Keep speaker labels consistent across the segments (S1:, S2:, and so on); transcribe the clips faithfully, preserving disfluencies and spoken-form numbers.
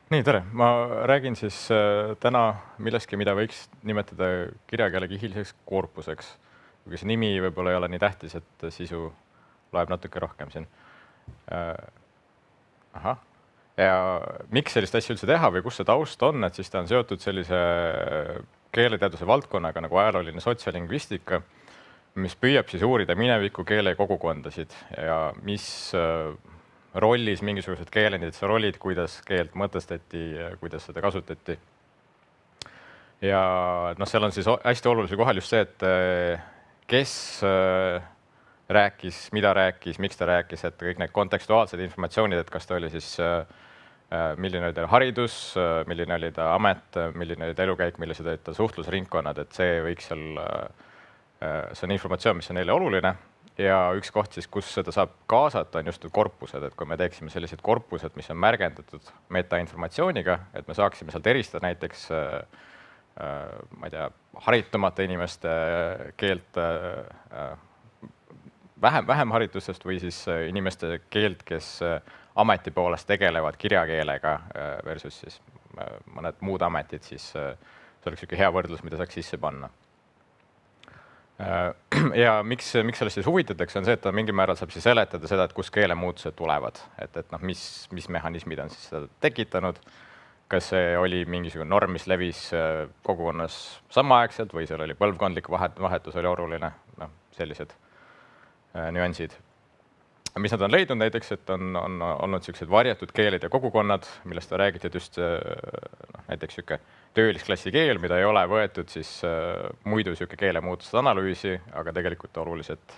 S1: Nii, tere! Ma räägin siis täna millestki, mida võiks nimetada kirjakeele kihiliseks korpuseks. Kuigi see nimi võib-olla ei ole nii tähtis, et sisu loeb natuke rohkem siin. Aha. Ja miks sellist asja üldse teha või kus see taust on, et siis ta on seotud sellise keeleteaduse valdkonnaga nagu ajalooline sotsiolingvistika, mis püüab siis uurida mineviku keele kogukondasid ja mis rollis mingisugused keelendid seal olid, kuidas keelt mõtestati, kuidas seda kasutati. Ja noh, seal on siis hästi olulisel kohal just see, et kes rääkis, mida rääkis, miks ta rääkis, et kõik need kontekstuaalsed informatsioonid, et kas ta oli siis, milline oli ta haridus, milline oli ta amet, milline oli ta elukäik, millised olid ta suhtlusringkonnad, et see võiks seal, see on informatsioon, mis on neile oluline. Ja üks koht siis, kus seda saab kaasata, on just korpused, et kui me teeksime sellised korpused, mis on märgendatud metainformatsiooniga, et me saaksime sealt eristada näiteks ma ei tea, haritumate inimeste keelt vähem, vähem haritustest või siis inimeste keelt, kes ameti poolest tegelevad kirjakeelega versus siis mõned muud ametid, siis see oleks üks hea võrdlus, mida saaks sisse panna. Ja miks, miks sellest siis huvitatakse, on see, et ta mingil määral saab siis seletada seda, et kus keelemuutused tulevad, et, et noh, mis, mis mehhanismid on siis seda tekitanud, kas see oli mingisugune norm, mis levis kogukonnas samaaegselt või seal oli põlvkondlik vahetus oli oluline, noh, sellised nüansid. Mis nad on leidnud näiteks, et on, on olnud sellised varjatud keeled ja kogukonnad, millest ta räägiti, et just noh, näiteks sihuke töölisklassi keel, mida ei ole võetud siis muidu sihuke keelemuutuste analüüsi, aga tegelikult olulised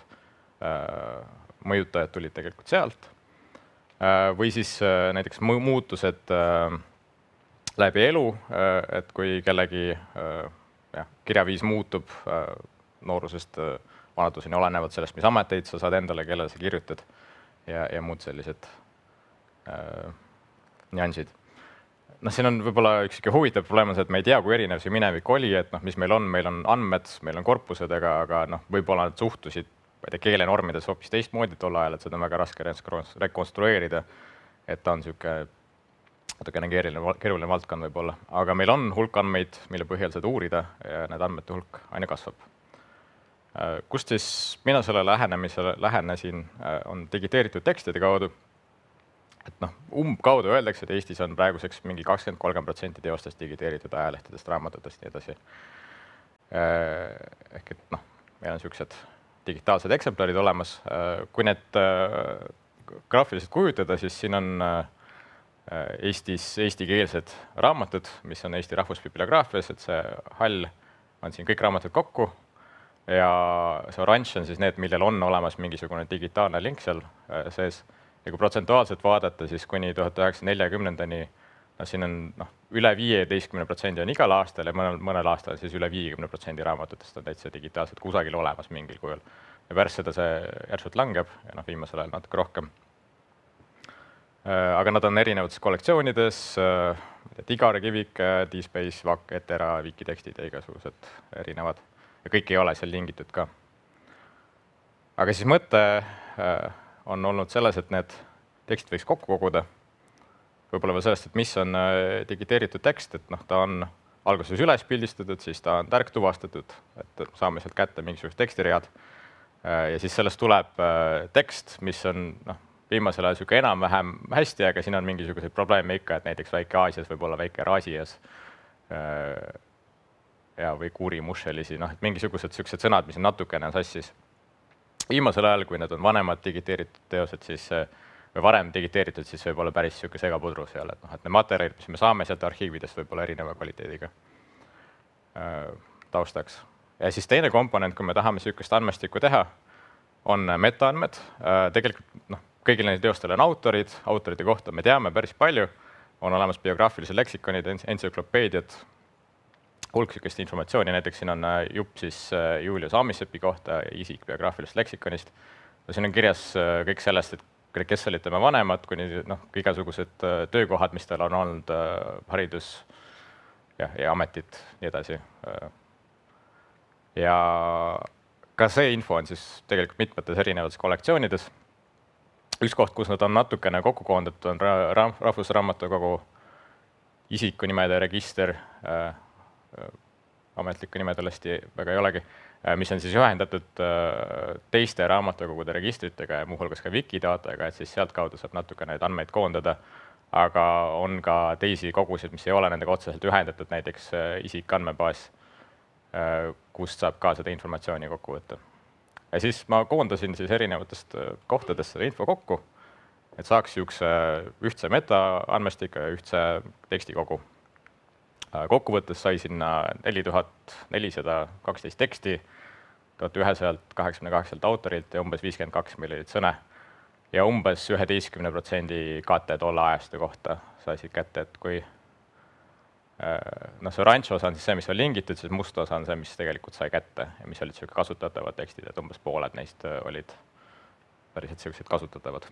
S1: mõjutajad tulid tegelikult sealt. Või siis näiteks muutused läbi elu, et kui kellegi ja, kirjaviis muutub noorusest vanaduseni olenevalt sellest, mis ameteid sa saad endale, kellele sa kirjutad ja, ja muud sellised äh, nüansid. Noh, siin on võib-olla üks huvitav probleem on see, et me ei tea, kui erinev see minevik oli, et noh, mis meil on, meil on andmed, meil on korpused, aga, aga noh, võib-olla nad suhtusid keelenormides hoopis teistmoodi tol ajal, et seda on väga raske rekonstrueerida, et ta on sihuke natukene keeruline, keeruline valdkond võib-olla, aga meil on hulk andmeid, mille põhjal seda uurida ja need andmete hulk aina kasvab. Kust siis mina selle lähenemisele lähenesin, on digiteeritud tekstide kaudu. Et noh, umbkaudu öeldakse, et Eestis on praeguseks mingi kakskümmend kolm protsenti teostest digiteeritud ajalehtedest, raamatutest ja nii edasi. Ehk et noh, meil on siuksed digitaalsed eksemplarid olemas. Kui need graafiliselt kujutada, siis siin on Eestis eestikeelsed raamatud, mis on Eesti rahvusbibliograafias, et see hall on siin kõik raamatud kokku. Ja see oranž on siis need, millel on olemas mingisugune digitaalne link seal sees. Ja kui protsentuaalselt vaadata, siis kuni tuhat üheksasaja neljakümnendani no, siin on noh, üle viieteistkümne protsendi on igal aastal ja mõnel, mõnel aastal siis üle viiekümne protsendi raamatutest on täitsa digitaalselt kusagil olemas mingil kujul. Ja pärast seda see järsult langeb ja noh, viimasel ajal natuke rohkem. Aga nad on erinevates kollektsioonides, Tigare, Kivike, D-Space, V A K, Etera, Wikitekstid ja igasugused erinevad. Ja kõik ei ole seal lingitud ka. Aga siis mõte on olnud selles, et need tekstid võiks kokku koguda. Võib-olla veel sellest, et mis on digiteeritud tekst, et noh, ta on alguses üles pildistatud, siis ta on tärk tuvastatud, et saame sealt kätte mingisugused tekstiread. Ja siis sellest tuleb tekst, mis on noh, viimasel ajal sihuke enam-vähem hästi, aga siin on mingisuguseid probleeme ikka, et näiteks Väike-Aasias võib olla Väike-Raasias ja või kuurimušelisi, noh, et mingisugused siuksed sõnad, mis on natukene sassis. Viimasel ajal, kui need on vanemad digiteeritud teosed, siis või varem digiteeritud, siis võib olla päris siuke segapudru seal, et noh, et need materjalid, mis me saame sealt arhiividest, võib olla erineva kvaliteediga taustaks. Ja siis teine komponent, kui me tahame siukest andmestikku teha, on metaandmed. Tegelikult noh, kõigil neil teostel on autorid, autorite kohta me teame päris palju, on olemas biograafilised leksikonid, entsüklopeediad, hulk siukest informatsiooni, näiteks siin on jupp siis Julius Amisepi kohta isik biograafilisest leksikonist. Siin on kirjas kõik sellest, et kes olid tema vanemad, kuni noh, igasugused töökohad, mis tal on olnud, haridus ja, ja ametit nii edasi. Ja ka see info on siis tegelikult mitmetes erinevates kollektsioonides. Üks koht, kus nad on natukene kokku koondatud, on Rahvusraamatukogu isikunimede register, ametlikku nime tõesti väga ei olegi, mis on siis ühendatud teiste raamatukogude registritega ja muuhulgas ka Wikidataga, et siis sealt kaudu saab natuke neid andmeid koondada, aga on ka teisi kogusid, mis ei ole nendega otseselt ühendatud, näiteks isikandmebaas, kust saab ka seda informatsiooni kokku võtta. Ja siis ma koondasin siis erinevatest kohtadest seda info kokku, et saaks üks ühtse metaandmestika ja ühtse tekstikogu. Kokkuvõttes sai sinna neli tuhat nelisada kaksteist teksti, tuhat ühesada kaheksakümmend kaheksa autorilt ja umbes viiskümmend kaks miljonit sõne ja umbes üheteistkümne protsendi kate tolle ajastu kohta sai siit kätte, et kui noh, see oranž osa on siis see, mis on lingitud, siis must osa on see, mis tegelikult sai kätte ja mis olid sellised kasutatavad tekstid, et umbes pooled neist olid päriselt sellised kasutatavad.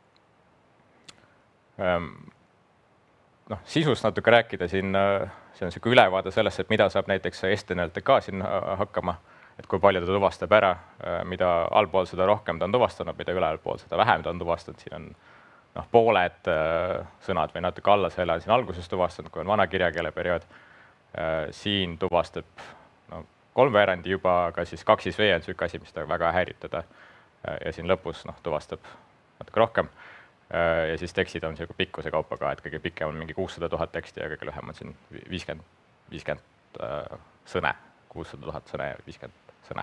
S1: Noh, sisust natuke rääkida siin, see on selline ülevaade sellest, et mida saab näiteks S T N L T K siin hakkama, et kui palju ta tuvastab ära, mida allpool seda rohkem ta on tuvastanud, mida ülealpool seda vähem ta on tuvastanud, siin on noh, pooled sõnad või natuke alla selle on siin alguses tuvastanud, kui on vana kirjakeele periood. Siin tuvastab no, kolmveerandi juba, aga siis kaksis V on süüke asi, mis ta väga häiritada ja siin lõpus no, tuvastab natuke rohkem. Ja siis tekstid on selline pikkuse kaupa ka, et kõige pikem on mingi kuussada tuhat teksti ja kõige lühem on siin viiskümmend sõne, kuussada tuhat sõne ja viiskümmend sõne.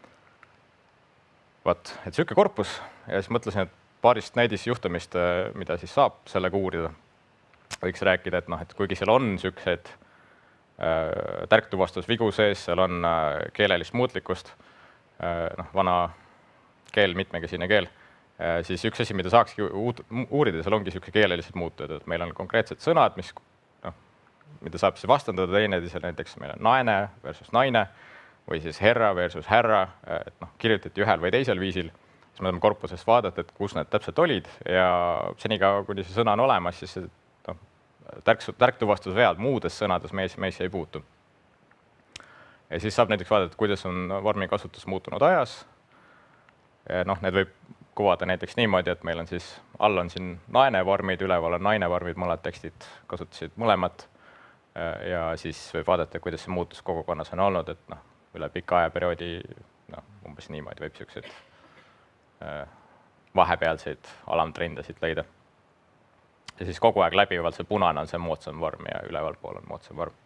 S1: Vot, et selline korpus ja siis mõtlesin, et paarist näidisjuhtumist, mida siis saab sellega uurida, võiks rääkida, et, noh, et kuigi seal on sellised äh, tärktuvastusvigu sees, seal on äh, keelelist muutlikkust, äh, noh, vana keel, mitmekesine keel, äh, siis üks asi, mida saakski uurida, seal ongi sellised keelelised muutujad, et meil on konkreetsed sõnad, mis, noh, mida saab siis vastandada teineteisele, näiteks meil on naine versus naine või siis herra versus härra, et noh, kirjutati ühel või teisel viisil. Me oleme korpusest vaadata, et kus need täpselt olid ja senikaua, kuni see sõna on olemas, siis no, tärktuvastusvead muudes sõnades meis, meis ei puutu. Ja siis saab näiteks vaadata, kuidas on vormi kasutus muutunud ajas. Noh, need võib kuvada näiteks niimoodi, et meil on siis, all on siin naine vormid, üleval on naine vormid, mõned tekstid kasutasid mõlemat. Ja siis võib vaadata, kuidas see muutus kogukonnas on olnud, et noh, üle pika ajaperioodi no, umbes niimoodi võib sellised vahepealseid alamtrendasid leida. Ja siis kogu aeg läbivalt see punane on see moodsam vorm ja ülevalpool on moodsam vorm.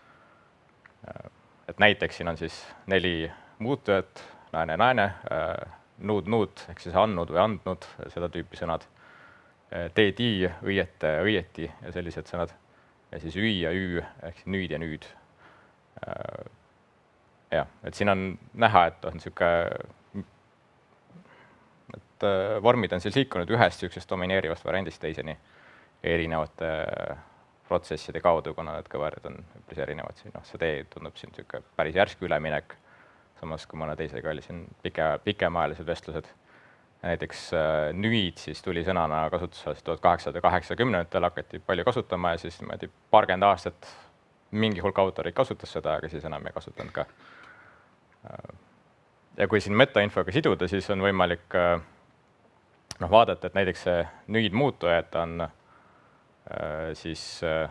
S1: Et näiteks siin on siis neli muutujat, naine, naine, nuud, nuud, ehk siis andnud või andnud, seda tüüpi sõnad. Teedi, õiete, õieti ja sellised sõnad. Ja siis üi ja üü, ehk siis nüüd ja nüüd. Ja, et siin on näha, et on selline et vormid on seal liikunud ühest sellisest domineerivast variandist teiseni erinevate protsesside kaudu, kuna need kõverid on üpris erinevad siin. No, see tee tundub siin selline päris järsk üleminek, samas kui mõne teisega oli siin pike, pikemaajalised vestlused. Näiteks nüüd siis tuli sõnana kasutuses tuhat kaheksasada kaheksakümnendatel hakati palju kasutama ja siis niimoodi paarkümmend aastat mingi hulk autorid kasutas seda, aga siis enam ei kasutanud ka. Ja kui siin metainfoga siduda, siis on võimalik noh, vaadata, et näiteks see nüüd muutujad on siis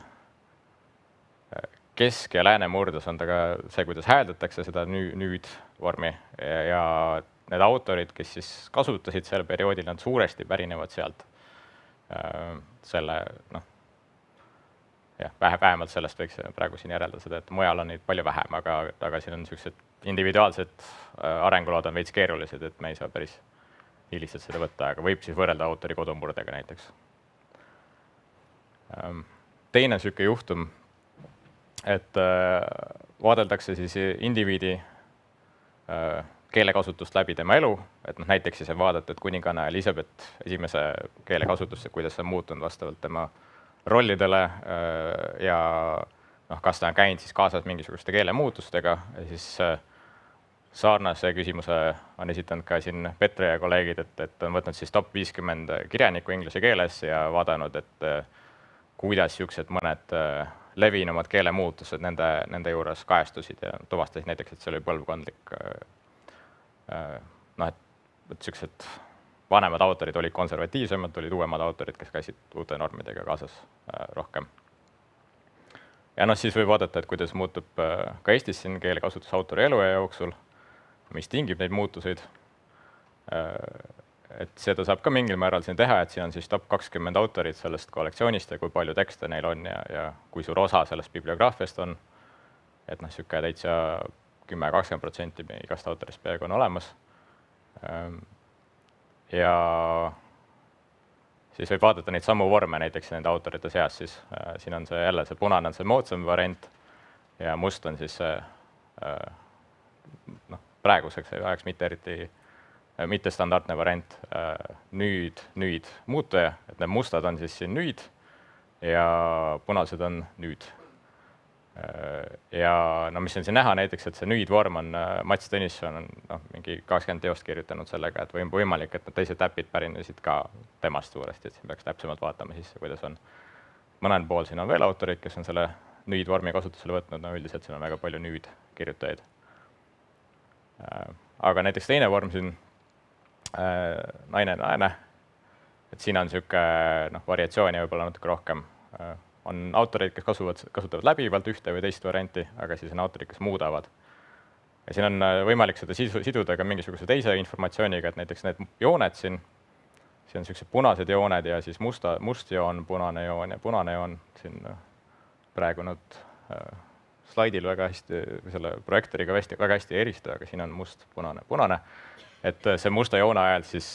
S1: kesk- ja lääne murdes on ta ka see, kuidas hääldatakse seda nüüd vormi ja need autorid, kes siis kasutasid sel perioodil, nad suuresti pärinevad sealt selle, noh, jah, vähemalt sellest võiks praegu siin järeldada seda, et mujal on neid palju vähem, aga, aga siin on sellised individuaalsed arengulood on veits keerulised, et me ei saa päris nii lihtsalt seda võtta, aga võib siis võrrelda autori kodumurdega näiteks. Teine selline juhtum, et vaadeldakse siis indiviidi keelekasutust läbi tema elu, et noh, näiteks siis vaadata, et kuninganna Elisabeth esimese keelekasutusse, kuidas see on muutunud vastavalt tema rollidele ja noh, kas ta on käinud siis kaasas mingisuguste keelemuutustega ja siis sarnase küsimuse on esitanud ka siin Petre ja kolleegid, et, et on võtnud siis top viiskümmend kirjanikku inglise keeles ja vaadanud, et kuidas sellised mõned levinumad keelemuutused nende, nende juures kajastusid ja tuvastasid näiteks, et see oli põlvkondlik. Noh, et, et sellised vanemad autorid olid konservatiivsemad, olid uuemad autorid, kes käisid uute normidega kaasas rohkem. ja noh, siis võib vaadata, et kuidas muutub ka Eestis siin keelekasutus autori eluea jooksul, mis tingib neid muutuseid. Et seda saab ka mingil määral siin teha, et siin on siis top kakskümmend autorit sellest kollektsioonist ja kui palju tekste neil on ja, ja kui suur osa sellest bibliograafiast on. Et noh, siuke täitsa kümme kakskümmend protsenti igast autorist peaaegu on olemas. Ja siis võib vaadata neid samu vorme näiteks nende autorite seas, siis siin on see jälle see punane on see moodsam variant ja must on siis see noh, praeguseks ajaks mitte eriti mitte standardne variant nüüd, nüüd muutuja, et need mustad on siis siin nüüd ja punased on nüüd. Ja no mis on siin näha näiteks, et see nüüd vorm on Mats Tõnisson on no, mingi kakskümmend teost kirjutanud sellega, et või võimalik, et need teised täpid pärinesid ka temast suuresti, et siin peaks täpsemalt vaatama sisse, kuidas on. Mõnel pool siin on veel autorid, kes on selle nüüd vormi kasutusele võtnud, no üldiselt siin on väga palju nüüd kirjutajaid. Aga näiteks teine vorm siin naine, naine, et siin on siuke noh, variatsiooni võib-olla natuke rohkem. On autorid, kes kasutavad, kasutavad läbivalt ühte või teist varianti, aga siis on autorid, kes muudavad. Ja siin on võimalik seda siduda ka mingisuguse teise informatsiooniga, et näiteks need jooned siin, siin on siuksed punased jooned ja siis musta, must joon, punane joon ja punane joon. Siin praegu nad slaidil väga hästi, selle projektoriga hästi, väga hästi ei erista, aga siin on must, punane, punane. Et see musta joone ajal siis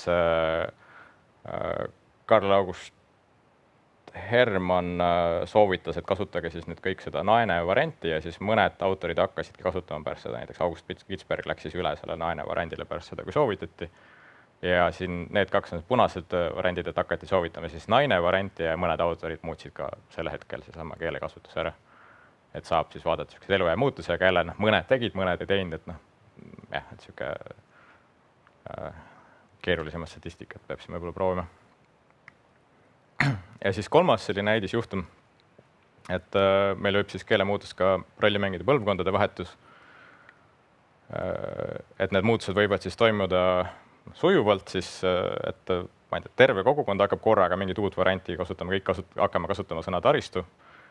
S1: Karl August Hermann soovitas, et kasutage siis nüüd kõik seda naine varianti ja siis mõned autorid hakkasidki kasutama pärast seda, näiteks August Kitzberg läks siis üle selle naine variandile pärast seda, kui soovitati. Ja siin need kaks on punased variandid, et hakati soovitama siis naine varianti ja mõned autorid muutsid ka selle hetkel seesama keelekasutus ära. Et saab siis vaadata siukseid eluea muutusi, aga jälle noh, mõned tegid, mõned ei teinud, et noh, jah, et siuke keerulisemat statistikat peab siin võib-olla proovima. Ja siis kolmas selline näidisjuhtum, et meil võib siis keelemuutus ka rolli mängida põlvkondade vahetus. Et need muutused võivad siis toimuda sujuvalt, siis et ma ei tea, terve kogukond hakkab korraga mingit uut varianti kasutama, kõik kasut, hakkame kasutama sõna taristu.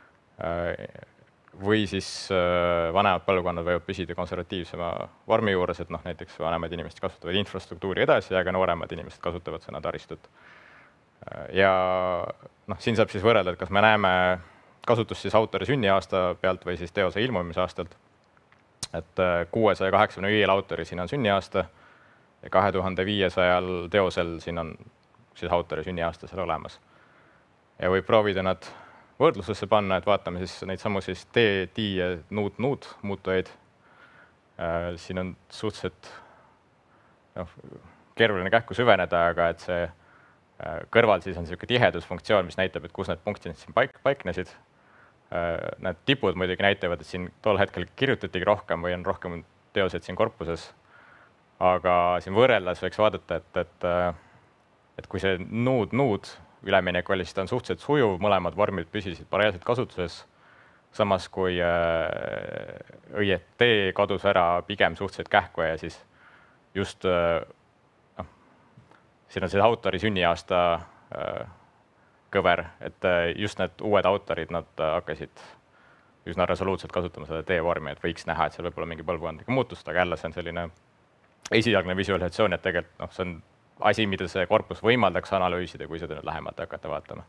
S1: Või siis vanemad põlvkonnad võivad püsida konservatiivsema vormi juures, et noh, näiteks vanemad inimesed kasutavad infrastruktuuri edasi, aga nooremad inimesed kasutavad sõna taristut. Ja noh, siin saab siis võrrelda, et kas me näeme kasutust siis autori sünniaasta pealt või siis teose ilmumise aastalt. Et kuuesaja kaheksakümne viiel autori siin on sünniaasta ja kahe tuhande viiesajal teosel siin on siis autori sünniaasta seal olemas. Ja võib proovida nad võrdlusesse panna, et vaatame siis neid samu siis T, T ja nuut, nuut muutujaid. Siin on suhteliselt noh, keeruline kähku süveneda, aga et see kõrval siis on selline tihedusfunktsioon, mis näitab, et kus need punktid siin paik, paiknesid. Need tipud muidugi näitavad, et siin tol hetkel kirjutatigi rohkem või on rohkem teosed siin korpuses. Aga siin võrreldes võiks vaadata, et, et, et kui see nuud, nuud üleminek oli, siis ta on suhteliselt sujuv, mõlemad vormid püsisid paralleelselt kasutuses. Samas kui õiet T kadus ära pigem suhteliselt kähku ja siis just no, siin on see autori sünniaasta kõver, et just need uued autorid, nad hakkasid üsna resoluutselt kasutama seda T-vormi, et võiks näha, et seal võib olla mingi põlvkondliku muutust, aga jälle see on selline esialgne visualisatsioon, et tegelikult noh, see on asi, mida see korpus võimaldaks analüüsida, kui seda nüüd lähemalt hakata vaatama.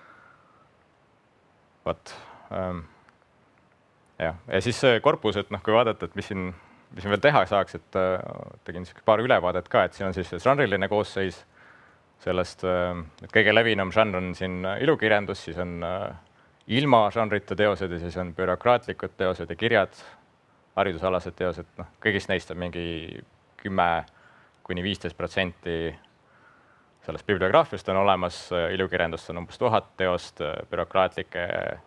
S1: Võt. Ähm, ja. ja siis see korpus, et noh, kui vaadata, et mis siin, mis siin veel teha saaks, et äh, tegin paar ülevaadet ka, et siin on siis žanriline koosseis sellest, äh, et kõige levinum žanr on siin ilukirjandus, siis on äh, ilma žanrita teosed ja siis on bürokraatlikud teosed ja kirjad, haridusalased teosed, noh, kõigist neist on mingi kümme kuni viisteist protsenti sellest bibliograafiast on olemas, ilukirjandust on umbes tuhat teost, bürokraatlike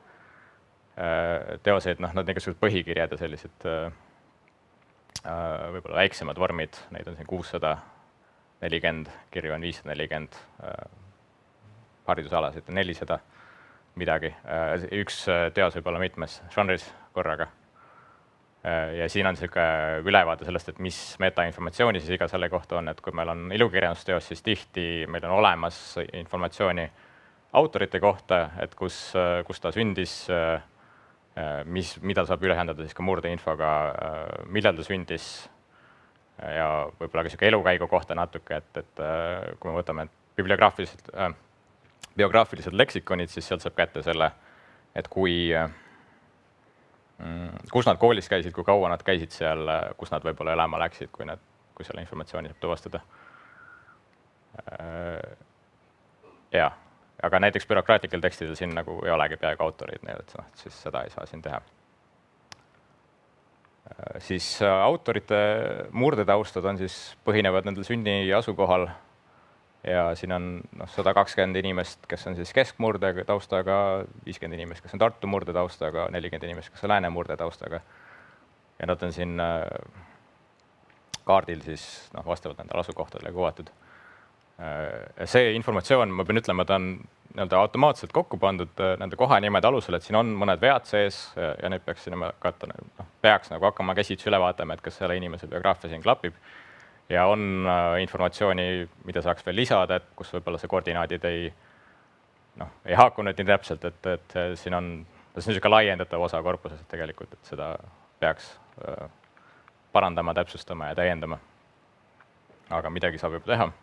S1: teoseid, noh, nad niisugused põhikirjad ja sellised võib-olla väiksemad vormid, neid on siin kuussada nelikümmend, kirju on viissada nelikümmend, haridusalasid on nelisada midagi. Üks teos võib olla mitmes žanris korraga. Ja siin on selline ülevaade sellest, et mis metainformatsiooni siis iga selle kohta on, et kui meil on ilukirjandusteos, siis tihti meil on olemas informatsiooni autorite kohta, et kus, kus ta sündis, mis, mida saab ülehendada siis ka murdeinfoga, millal ta sündis ja võib-olla ka sihuke elukäigu kohta natuke, et, et kui me võtame bibliograafilised, äh, biograafilised leksikonid, siis sealt saab kätte selle, et kui, kus nad koolis käisid, kui kaua nad käisid seal, kus nad võib-olla elama läksid, kui, nad, kui selle informatsiooni saab tuvastada. Ja, aga näiteks bürokraatlikel tekstidel siin nagu ei olegi peaaegu autorid, nii et siis seda ei saa siin teha. Siis autorite murdetaustad on siis põhinevad nendel sünni asukohal ja siin on no, sada kakskümmend inimest, kes on siis keskmurde taustaga, viiskümmend inimest, kes on Tartu murde taustaga, nelikümmend inimest, kes on Lääne murde taustaga. Ja nad on siin kaardil siis noh, vastavalt nendele asukohtadele kuvatud. See informatsioon, ma pean ütlema, ta on nii-öelda automaatselt kokku pandud nende kohanimede alusel, et siin on mõned vead sees ja neid peaks, katta, no, peaks nagu hakkama käsitsi üle vaatama, et kas selle inimese biograafia siin klapib. Ja on informatsiooni, mida saaks veel lisada, et kus võib-olla see koordinaadid ei, no, ei haaku nüüd nii täpselt, et, et siin on, see on niisugune laiendatav osa korpusest tegelikult, et seda peaks parandama, täpsustama ja täiendama. Aga midagi saab juba teha.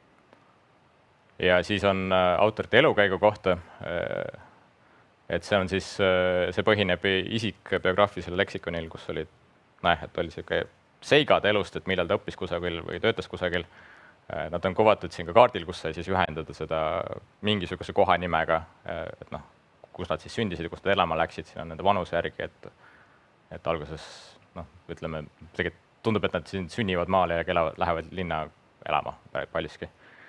S1: Ja siis on autorite elukäigu kohta, et see on siis, see põhineb isik biograafilisel leksikonil, kus olid, näe, et oli siuke seigade elust, et millal ta õppis kusagil või töötas kusagil. Nad on kuvatud siin ka kaardil, kus sai siis ühendada seda mingisuguse koha nimega, et noh, kus nad siis sündisid, kus nad elama läksid, siin on nende vanuse järgi, et, et alguses, noh, ütleme, tundub, et nad siin sünnivad maale ja elavad, lähevad linna elama paljuski.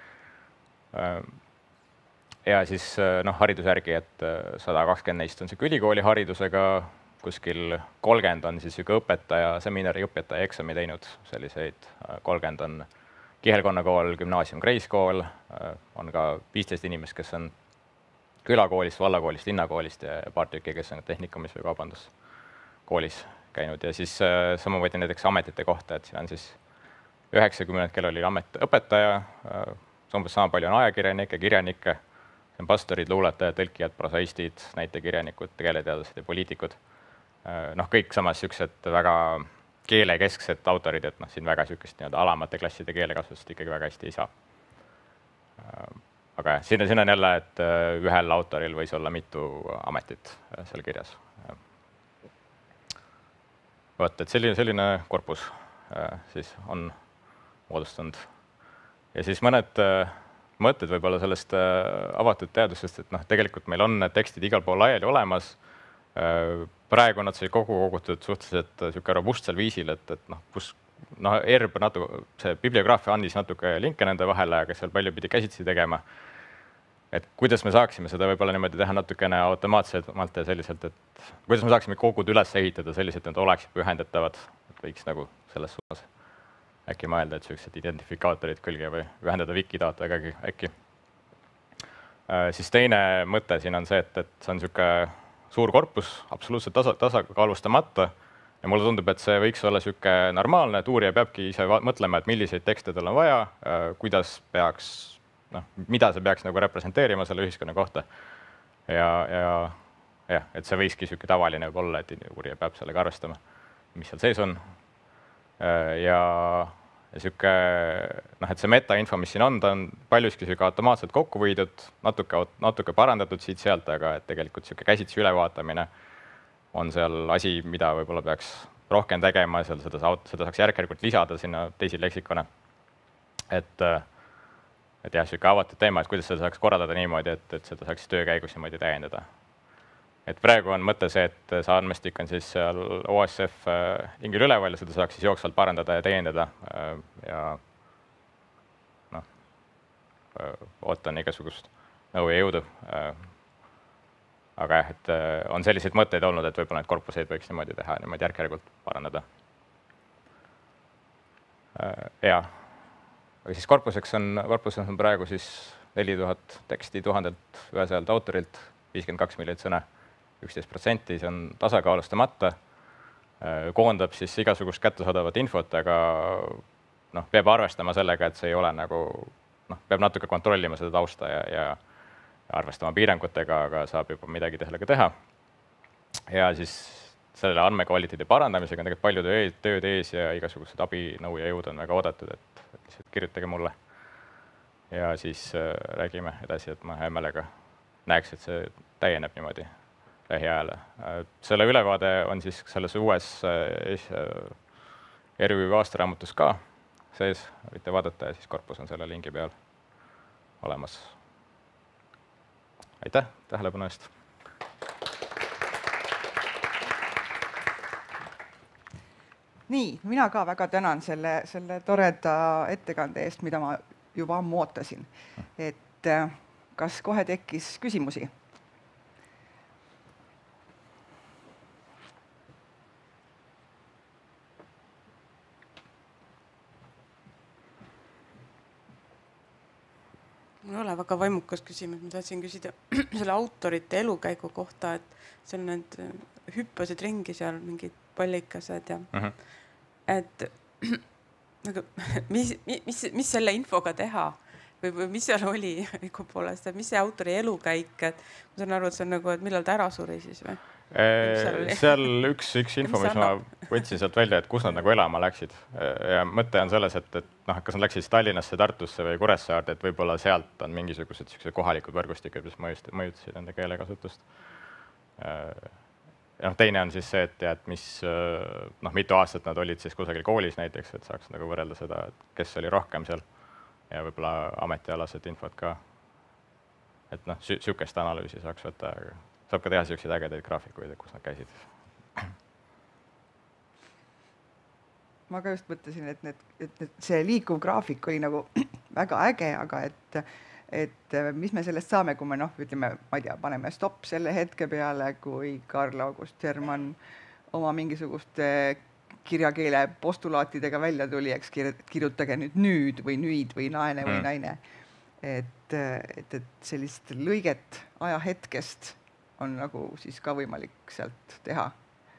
S1: Ja siis noh, hariduse järgi, et sada kakskümmend neist on siuke ülikooli haridusega, kuskil kolmkümmend on siis siuke õpetaja, seminari õpetaja eksami teinud, selliseid kolmkümmend on kihelkonnakool, gümnaasium, kreiskool, on ka viisteist inimest, kes on külakoolist, vallakoolist, linnakoolist ja paar tükki, kes on tehnikumis või kaubanduskoolis käinud ja siis samamoodi näiteks ametite kohta, et siin on siis üheksakümmend, kel oli amet õpetaja, umbes sama palju on ajakirjanikke, kirjanikke, pastorid, luuletajad, tõlkijad, prosaistid, näitekirjanikud, keeleteadlased ja poliitikud. Noh, kõik samas siuksed väga keelekesksed autorid, et noh, siin väga siukest nii-öelda alamate klasside keelekasvust ikkagi väga hästi ei saa. Aga siin, siin on jälle, et ühel autoril võis olla mitu ametit seal kirjas. Võt, et selline, selline korpus siis on moodustanud. Ja siis mõned mõtted võib-olla sellest avatud teadusest, et noh, tegelikult meil on need tekstid igal pool laiali olemas. Praegu nad sai kogu kogutud suhteliselt siuke robustsel viisil, et, et noh, kus noh, ERB natuke, see bibliograafia andis natuke linke nende vahele, aga seal palju pidi käsitsi tegema. Et kuidas me saaksime seda võib-olla niimoodi teha natukene automaatsemalt ja selliselt, et kuidas me saaksime kogud üles ehitada selliselt, et nad oleksid pühendatavad, et võiks nagu selles suunas äkki mõelda, et sellised identifikaatorid külge või ühendada Wikidataga äkki. Siis teine mõte siin on see, et, et see on siuke suur korpus, absoluutselt tasa, tasakaalustamata ja mulle tundub, et see võiks olla siuke normaalne, et uurija peabki ise mõtlema, et milliseid tekste tal on vaja, kuidas peaks, noh, mida see peaks nagu representeerima selle ühiskonna kohta. Ja, ja, ja, et see võikski siuke tavaline olla, et uurija peab sellega arvestama, mis seal sees on. Ja, ja siuke, noh, et see metainfo, mis siin on, ta on paljuski siuke automaatselt kokku võidud, natuke, natuke parandatud siit sealt, aga et tegelikult siuke käsitsi ülevaatamine on seal asi, mida võib-olla peaks rohkem tegema, seal seda, seda saaks järk-järgult lisada sinna teisi leksikone. Et, et jah, siuke avatud teema, et kuidas seda saaks korraldada niimoodi, et, et seda saaks töö käigus niimoodi täiendada. Et praegu on mõte see, et see andmestik on siis seal O S F ingil üleval ja seda saaks siis jooksvalt parandada ja täiendada ja noh, ootan igasugust nõu ja jõudu. Aga jah, et on selliseid mõtteid olnud, et võib-olla need korpuseid võiks niimoodi teha, niimoodi järk-järgult parandada. Ja, aga siis korpuseks on, korpuses on praegu siis neli tuhat teksti tuhandelt üheselt autorilt, viiskümmend kaks miljonit sõna. üksteist protsenti, see on tasakaalustamata, koondab siis igasugust kättesaadavat infot, aga noh, peab arvestama sellega, et see ei ole nagu, noh, peab natuke kontrollima seda tausta ja, ja arvestama piirangutega, aga saab juba midagi sellega teha. ja siis selle andmekvaliteedi parandamisega on tegelikult palju tööd ees ja igasugused abinõu ja jõud on väga oodatud, et lihtsalt kirjutage mulle. Ja siis räägime edasi, et ma hea meelega näeks, et see täieneb niimoodi lähiajal. Selle ülevaade on siis selles uues R Ü aastaraamatus ka sees, võite vaadata ja siis korpus on selle lingi peal olemas. Aitäh tähelepanu eest!
S2: Nii, mina ka väga tänan selle, selle toreda ettekande eest, mida ma juba ammu ootasin. Et kas kohe tekkis küsimusi?
S3: Mul ei ole väga vaimukas küsimus, ma tahtsin küsida selle autorite elukäigu kohta, et seal need hüppasid ringi seal mingid pallikased ja uh -huh. et nagu, mis, mis, mis selle infoga teha või, või mis seal oli õigupoolest, et mis see autori elukäik, et ma saan aru, et see on nagu, et millal ta ära suri siis või?
S1: Seal üks, üks info, mis ma võtsin sealt välja, et kus nad nagu elama läksid ja mõte on selles, et, et noh, kas nad läksid Tallinnasse, Tartusse või Kuressaarde, et võib-olla sealt on mingisugused kohalikud võrgustikud, mis mõjutasid nende keelekasutust. Ja noh, teine on siis see, et, et mis, noh, mitu aastat nad olid siis kusagil koolis näiteks, et saaks nagu võrrelda seda, et kes oli rohkem seal ja võib-olla ametialased infot ka. Et noh, sükest analüüsi saaks võtta, aga saab ka teha selliseid ägedaid graafikuid, kus nad käisid.
S2: Ma ka just mõtlesin, et, need, et see liikuv graafik oli nagu väga äge, aga et, et mis me sellest saame, kui me noh, ütleme, ma ei tea, paneme stopp selle hetke peale, kui Karl August Hermann oma mingisuguste kirjakeele postulaatidega välja tuli, eks kirjutage nüüd nüüd või nüüd või naine või naine. Et, et, et sellist lõiget ajahetkest on nagu siis ka võimalik sealt teha?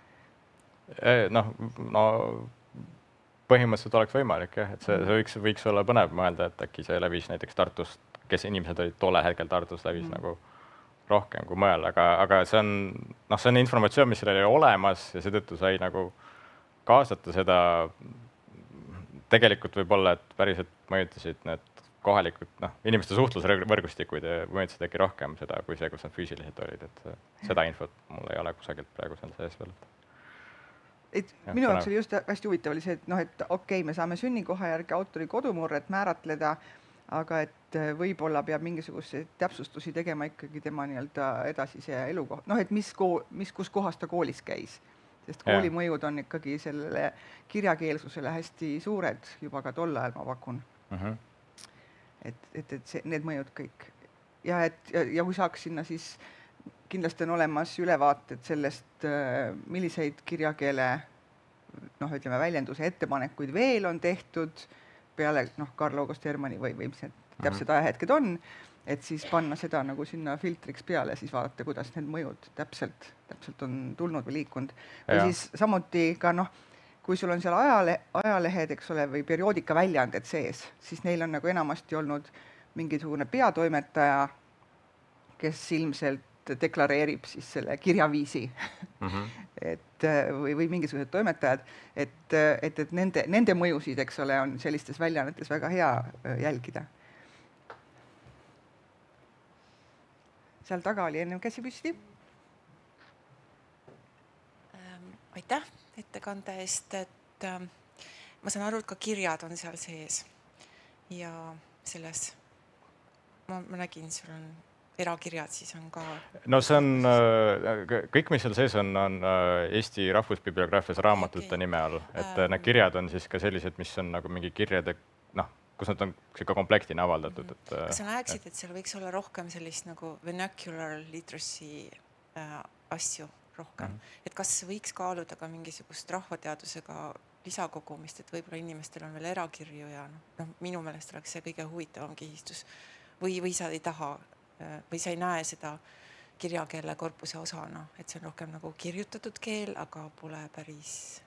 S1: Noh, no põhimõtteliselt oleks võimalik jah, et see, see võiks, võiks olla põnev mõelda, et äkki see lävis näiteks Tartust, kes inimesed olid tolle hetkel Tartus, lävis mm. nagu rohkem kui mõel, aga, aga see on, noh, see on informatsioon, mis seal oli olemas ja seetõttu sai nagu kaasata seda. Tegelikult võib olla, et päriselt mõjutasid need kohalikud, noh, inimeste suhtlusvõrgustikud ja mõjutasid äkki rohkem seda, kui see, kus nad füüsiliselt olid, et seda infot mul ei ole kusagilt praegu seal sees veel.
S2: Et ja, minu jaoks oli just hästi huvitav oli see, et noh, et okei, okay, me saame sünnikoha järgi autori kodumurret määratleda, aga et võib-olla peab mingisuguseid täpsustusi tegema ikkagi tema nii-öelda edasise elukoht. Noh, et mis, kool, mis kus kohas ta koolis käis, sest kooli ja. mõjud on ikkagi sellele kirjakeelsusele hästi suured juba ka tol ajal, ma pakun. Uh -huh. Et, et, et see, need mõjud kõik. Ja, et, ja, ja kui saaks sinna siis kindlasti on olemas ülevaated sellest, milliseid kirjakeele noh, ütleme, väljenduse ettepanekuid veel on tehtud peale noh, Karl August Hermanni või, või mis need täpsed ajahetked on, et siis panna seda nagu sinna filtriks peale ja siis vaadata, kuidas need mõjud täpselt, täpselt on tulnud või liikunud. Või siis samuti ka noh, kui sul on seal ajale, ajalehed, eks ole, või perioodika väljaanded sees, siis neil on nagu enamasti olnud mingisugune peatoimetaja, kes ilmselt deklareerib siis selle kirjaviisi mm -hmm. et, või, või mingisugused toimetajad, et, et, et nende, nende mõjusid, eks ole, on sellistes väljaannetes väga hea jälgida. Seal taga oli enne käsi püsti.
S4: Ähm, aitäh ettekande eest, et ähm, ma saan aru, et ka kirjad on seal sees ja selles, ma, ma nägin, sul on erakirjad, siis on ka... No see on,
S1: kõik, mis seal sees on, on Eesti Rahvusbibliograafias raamatute okay. nime all, et um, need kirjad on siis ka sellised, mis on nagu mingi kirjade, noh, kus nad on ka komplektina avaldatud. Et,
S4: kas sa näeksid, et seal võiks olla rohkem sellist nagu vernacular literacy äh, asju rohkem, mm -hmm. et kas võiks kaaluda ka mingisugust rahvateadusega lisakogumist, et võib-olla inimestel on veel erakirju ja noh, no, minu meelest oleks see kõige huvitavam kihistus või, või sa ei taha või sa ei näe seda kirjakeele korpuse osana, et see on rohkem nagu kirjutatud keel, aga pole päris...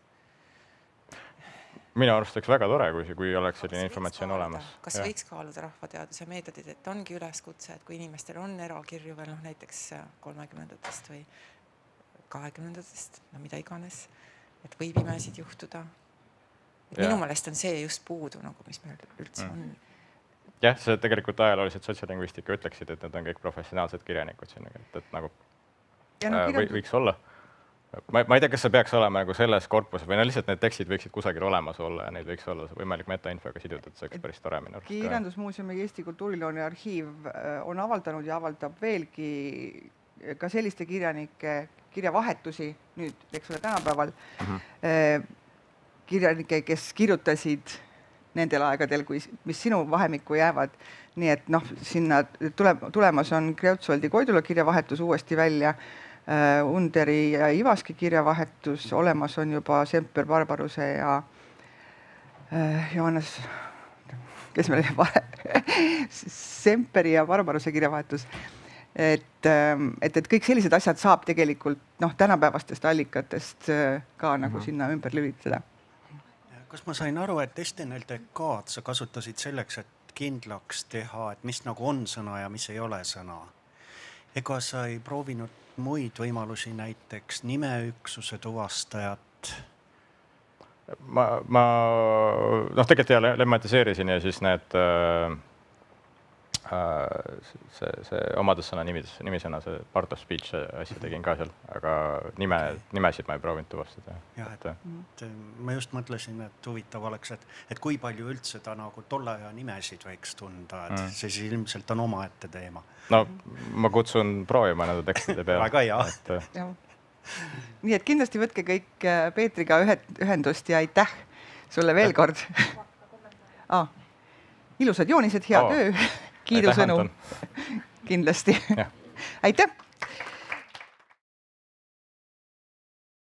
S1: Minu arust oleks väga tore, kui, kui oleks selline informatsioon olemas.
S4: Kas ja. võiks kaaluda rahvateaduse meetodid, et ongi üleskutse, et kui inimestel on erakirju veel noh, näiteks kolmekümnendatest või kahekümnendatest, no mida iganes, et võib imesid juhtuda. Et minu meelest on see just puudu, nagu, mis meil üldse mm. on.
S1: Jah, see tegelikult ajaloolised sotsialingvistika ütleksid, et need on kõik professionaalsed kirjanikud siin, et, et nagu ja no, kirjandus... võiks olla. Ma, ma ei tea, kas see peaks olema nagu selles korpuses või no lihtsalt need tekstid võiksid kusagil olemas olla ja neid võiks olla võimalik metainfoga sidutud, see oleks päris tore minu arust.
S2: Kirjandusmuuseumi Eesti Kultuurilooni arhiiv on avaldanud ja avaldab veelgi ka selliste kirjanike kirjavahetusi nüüd, eks ole, tänapäeval mm-hmm. kirjanike, kes kirjutasid nendel aegadel, kui, mis sinu vahemikku jäävad. Nii et noh, sinna tule, tulemas on Kreutzwaldi Koidula kirjavahetus uuesti välja, uh, Underi ja Ivaski kirjavahetus, olemas on juba Semper Barbaruse ja uh, Johannes, kes meil vare, Semperi ja Barbaruse kirjavahetus. Et, et, et kõik sellised asjad saab tegelikult noh, tänapäevastest allikatest ka nagu mm-hmm. sinna ümber lülitada.
S5: Kas ma sain aru, et S T N L T K-d sa kasutasid selleks, et kindlaks teha, et mis nagu on sõna ja mis ei ole sõna? Ega sa ei proovinud muid võimalusi, näiteks nimeüksuse tuvastajat?
S1: Ma, ma noh, tegelikult ja lematiseerisin ja siis need äh, see, see omadussõna nimides, nimisõna, see part of speech asja tegin ka seal, aga nime, nimesid ma ei proovinud tuvastada.
S5: Jah, et, et ma just mõtlesin, et huvitav oleks, et, et kui palju üldse ta nagu tolle aja nimesid võiks tunda, et mm. see siis ilmselt on oma ette teema.
S1: No ma kutsun proovima nende tekstide peale.
S5: Väga hea.
S1: Et,
S2: ja. Nii et kindlasti võtke kõik Peetriga ühendust ja aitäh sulle veel kord. Ah, ilusad joonised, hea oh. töö. Kiidusõnu kindlasti. Aitäh!